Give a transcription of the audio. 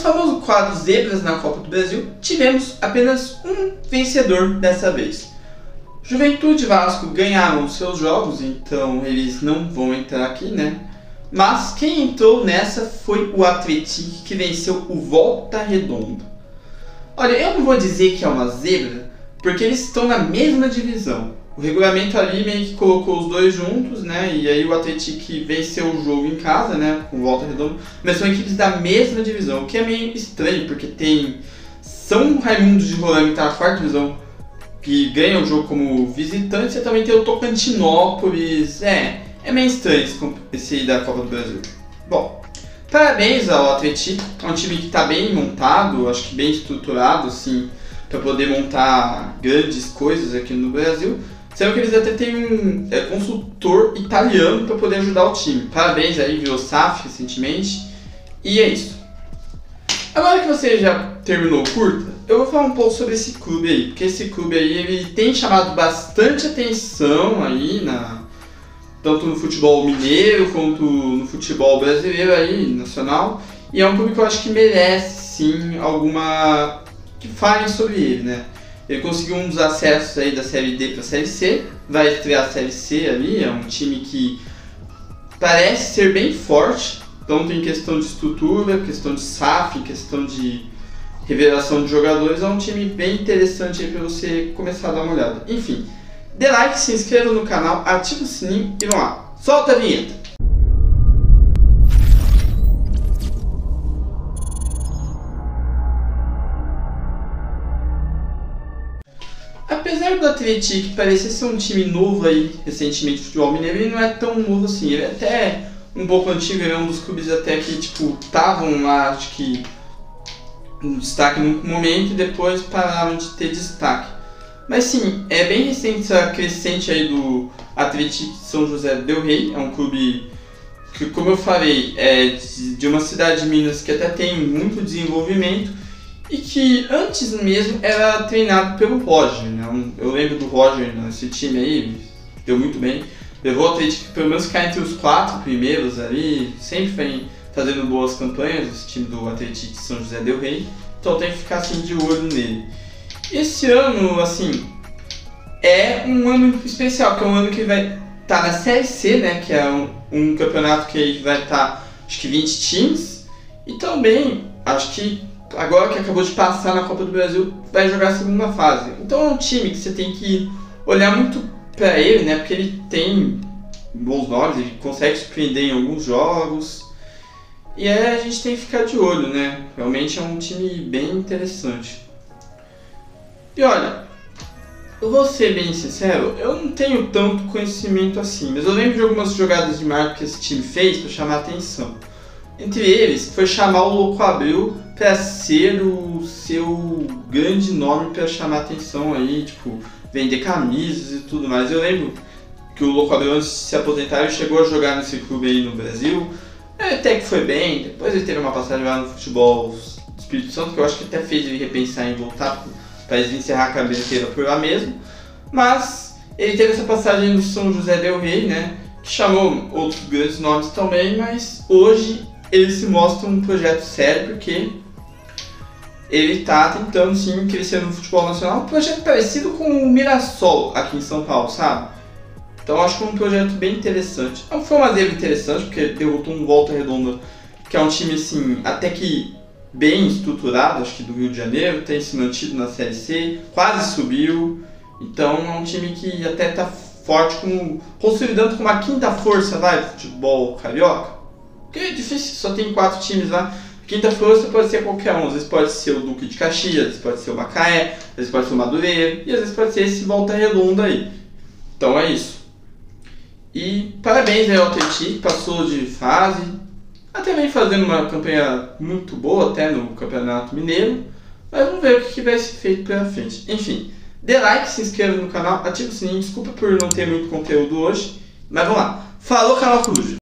famoso quadro Zebras na Copa do Brasil, tivemos apenas um vencedor dessa vez. Juventude e Vasco ganharam seus jogos, então eles não vão entrar aqui, né? Mas quem entrou nessa foi o Atlético, que venceu o Volta Redonda. Olha, eu não vou dizer que é uma zebra, porque eles estão na mesma divisão. O regulamento ali meio que colocou os dois juntos, né? E aí o Atlético venceu o jogo em casa, né? Com Volta Redonda. Mas são equipes da mesma divisão, o que é meio estranho, porque tem São Raimundo de Roraima, que tá na quarta divisão, que ganha o jogo como visitante. E também tem o Tocantinópolis. É meio estranho esse aí da Copa do Brasil. Bom, parabéns ao Atlético. É um time que está bem montado, acho que bem estruturado, assim, para poder montar grandes coisas aqui no Brasil. Sendo que eles até têm um consultor italiano para poder ajudar o time. Parabéns aí, virou SAF recentemente. E é isso. Agora que você já terminou o curta, eu vou falar um pouco sobre esse clube aí. Porque esse clube aí, ele tem chamado bastante atenção aí tanto no futebol mineiro quanto no futebol brasileiro aí, nacional. E é um clube que eu acho que merece sim que falem sobre ele, né? Ele conseguiu um dos acessos aí da Série D para a Série C, vai estrear a Série C ali, é um time que parece ser bem forte, tanto em questão de estrutura, questão de SAF, questão de revelação de jogadores. É um time bem interessante aí para você começar a dar uma olhada. Enfim, dê like, se inscreva no canal, ative o sininho e vamos lá, solta a vinheta! Apesar do Atlético parecer ser um time novo aí, recentemente, no futebol mineiro, ele não é tão novo assim, ele é até um pouco antigo, ele é um dos clubes até que, estavam lá, acho que, no destaque num momento e depois pararam de ter destaque. Mas sim, é bem recente essa crescente aí do Atlético de São José del Rei. É um clube que, como eu falei, é de uma cidade de Minas que até tem muito desenvolvimento e que antes mesmo era treinado pelo Roger, né? Eu lembro do Roger nesse time aí, deu muito bem. Levou o Atlético pelo menos ficar entre os 4 primeiros ali, sempre vem fazendo boas campanhas, esse time do Atlético de São José del Rei. Então tem que ficar assim de olho nele. Esse ano, assim, é um ano especial, que é um ano que vai estar na Série C, né? Que é um campeonato que vai estar, acho que 20 times. E também, acho que agora que acabou de passar na Copa do Brasil, vai jogar a segunda fase. Então é um time que você tem que olhar muito para ele, né? Porque ele tem bons nomes, ele consegue surpreender em alguns jogos. E a gente tem que ficar de olho, né? Realmente é um time bem interessante. E olha, eu vou ser bem sincero, eu não tenho tanto conhecimento assim, mas eu lembro de algumas jogadas de marketing que esse time fez para chamar a atenção. Entre eles, foi chamar o Louco Abreu para ser o seu grande nome para chamar a atenção aí, vender camisas e tudo mais. Eu lembro que o Louco Abreu, antes de se aposentar, ele chegou a jogar nesse clube aí no Brasil. Até que foi bem, depois ele teve uma passagem lá no futebol do Espírito Santo, que eu acho que até fez ele repensar em voltar para eles encerrar a carreira inteira por lá mesmo. Mas ele teve essa passagem no São José del Rei, né, que chamou outros grandes nomes também, mas hoje ele se mostra um projeto sério, porque ele está tentando sim crescer no futebol nacional, um projeto parecido com o Mirassol aqui em São Paulo, sabe? Então acho que é um projeto bem interessante. Foi uma zebra interessante, porque derrotou um Volta Redonda, que é um time assim, até que bem estruturado, acho que do Rio de Janeiro, tem se mantido na Série C, quase subiu. Então é um time que até está forte, consolidando como a quinta força do futebol carioca. Porque é difícil, só tem 4 times lá. Quinta força pode ser qualquer um, às vezes pode ser o Duque de Caxias, às vezes pode ser o Macaé, às vezes pode ser o Madureira, e às vezes pode ser esse Volta Redonda aí. Então é isso. E parabéns aí ao Atlético, passou de fase, até vem fazendo uma campanha muito boa até no Campeonato Mineiro, mas vamos ver o que vai ser feito pela frente. Enfim, dê like, se inscreva no canal, ative o sininho, desculpa por não ter muito conteúdo hoje, mas vamos lá. Falou, canal Coruja!